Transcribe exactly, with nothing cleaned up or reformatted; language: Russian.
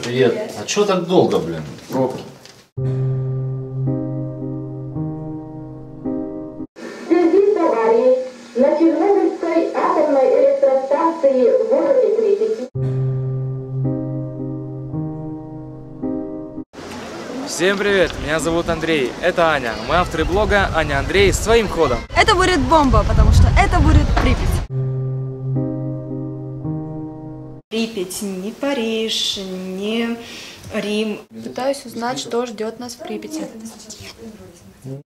Привет. А чё так долго, блин? Пробки. В связи с аварией на Чернобыльской атомной электростанции в городе Припяти. Всем привет, меня зовут Андрей, это Аня. Мы авторы блога Аня Андрей своим ходом. Это будет бомба, потому что это будет Припять. Припять, не Париж, не Рим. Пытаюсь узнать, что ждет нас в Припяти.